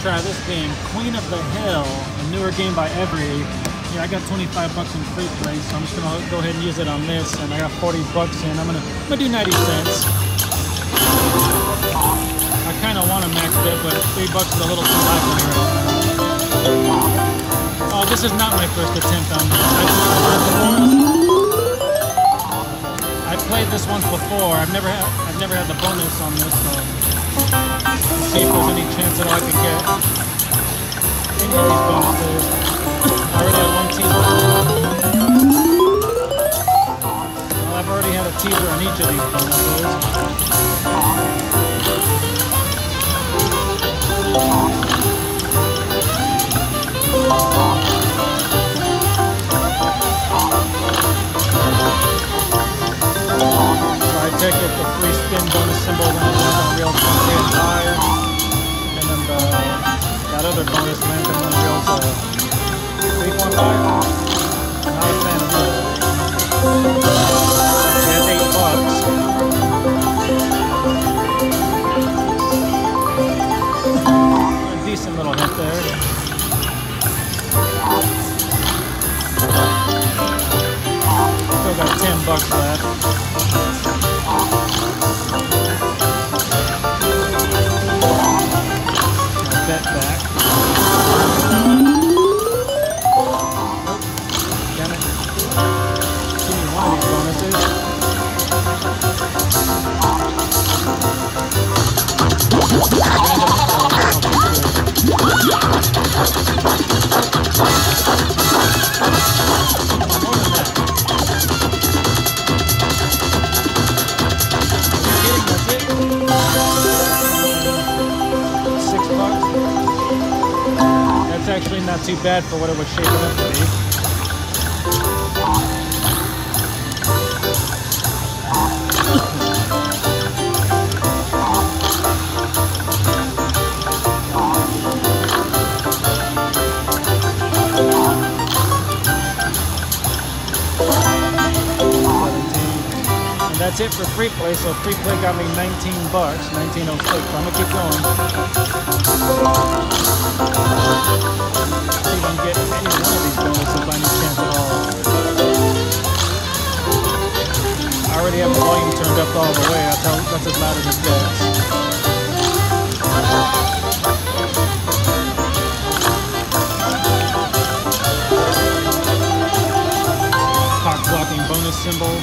try this game, Queen of the Hill, a newer game by Every. Yeah, I got 25 bucks in free play, so I'm just gonna go ahead and use it on this, and I got 40 bucks in. I'm gonna do 90 cents. I kind of want to max it, but 3 bucks is a little too high for me right now. Oh, this is not my first attempt on this. I played this once before. I've never had the bonus on this, so let's see if there's any chance that I could get any of these bonuses. I already had one teaser. Well, I've already had a teaser on each of these bonuses. I take it the free spin bonus symbol when it lands on reels 1.5, and then that other bonus lands on reels 3.5. Not a fan of that. That's 8 bucks. A decent little hit there. Still got 10 bucks left. Bet back. Damn it. Give me one of these bonuses. Actually not too bad for what it was shaping up to be. And that's it for free play. So free play got me 19 bucks, 1906. So I'm gonna keep going. See if I can get any one of these bonuses by any chance at all. I already have the volume turned up all the way. That's as loud as it gets. Cock blocking bonus symbol.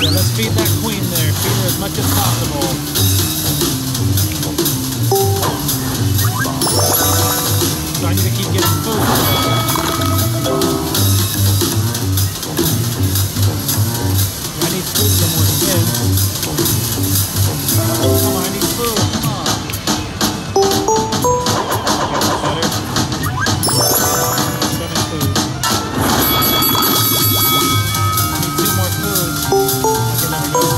Yeah, let's feed that queen there. Feed her as much as possible. So I need to keep getting food. I need food somewhere to get. Come on, I need food. Come on. Okay, that's better. 7 food. I need 2 more food. Okay, there we go.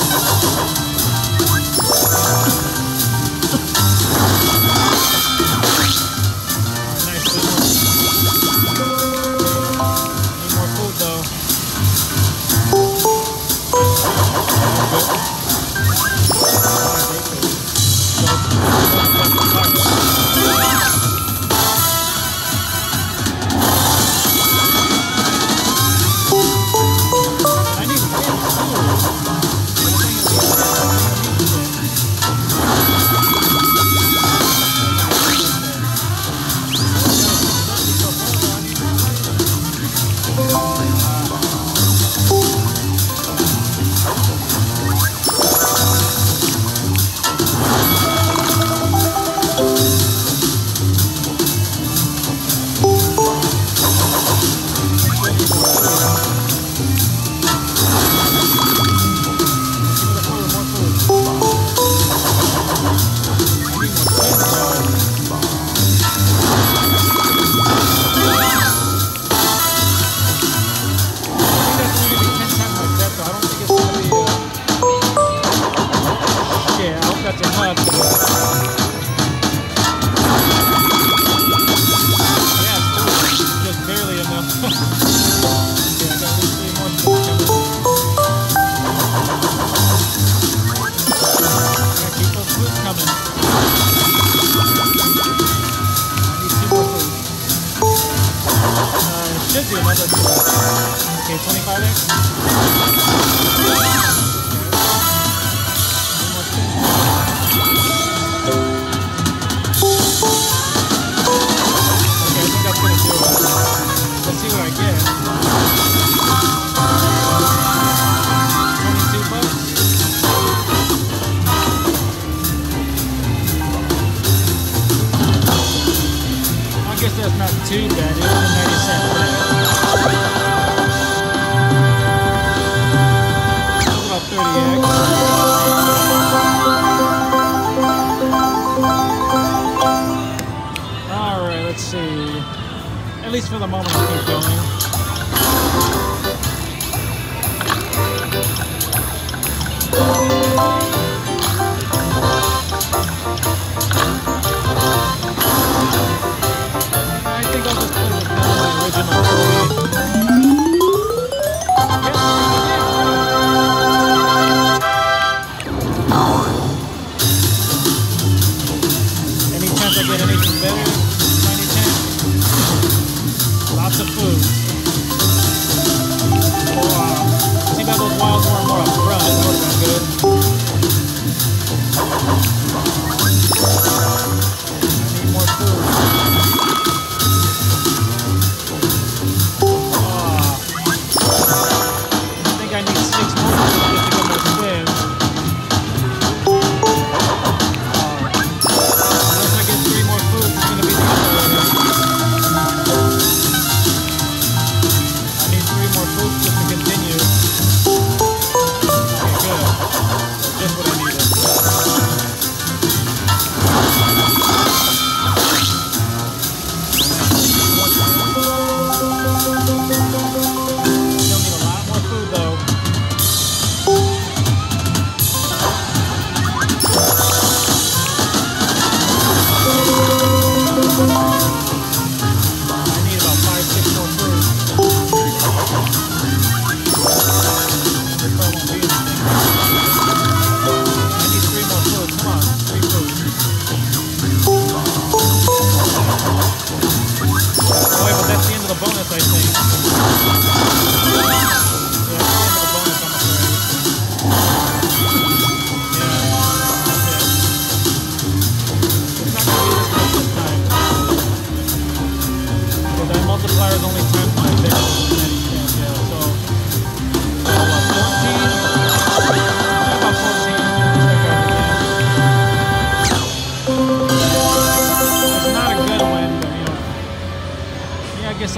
Should do another. Okay, 25x. Okay, I think that's gonna do it. Let's see what I get. 22 bucks. I guess that's not too bad. It was a 90-cent thing. That's about 30x. Alright, let's see. At least for the moment, I'll keep going. I think I'll just play with the original tree. Any chance I get anything better? Any chance? Lots of food.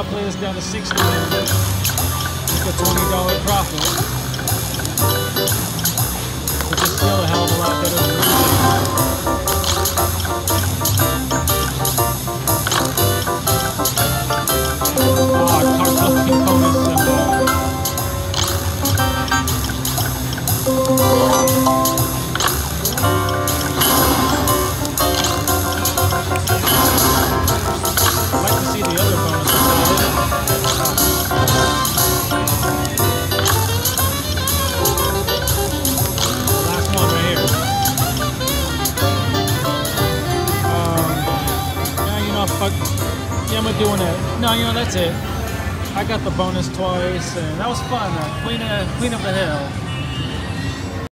play this down to 60 and make a $20 profit, which is still a hell of a lot better than cartoon bonus symbol. I'd like to see the other bonuses added. Last one right here. Yeah, you know, fuck. Yeah, I'm doing it. No, you know, that's it. I got the bonus twice, and that was fun. Queen of the Hill.